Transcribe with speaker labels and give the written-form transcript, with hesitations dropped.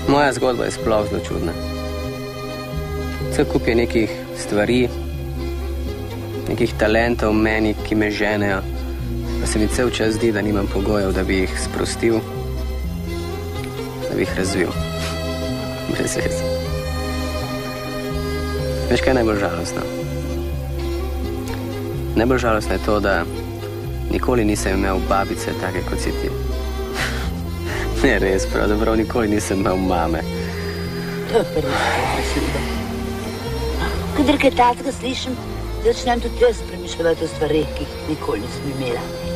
Speaker 1: Moja zgodba je sploh zelo čudna. Cel kup je nekih stvari, nekih talentov v meni, ki me ženejo, pa se mi cel čas zdi, da nimam pogojev, da bi jih sprostil, da bi jih razvil. Brez veze. Veš, kaj je najbolj žalostno? Najbolj žalostno je to, da nikoli nisem imel babice take, kot si ti. Ne, res, pravzaprav nikoli nisem imel mame.
Speaker 2: To je prvi slika. Kadar kaj takega slišim, začnem tudi jaz premišljati o stvareh, ki jih nikoli nisem imela.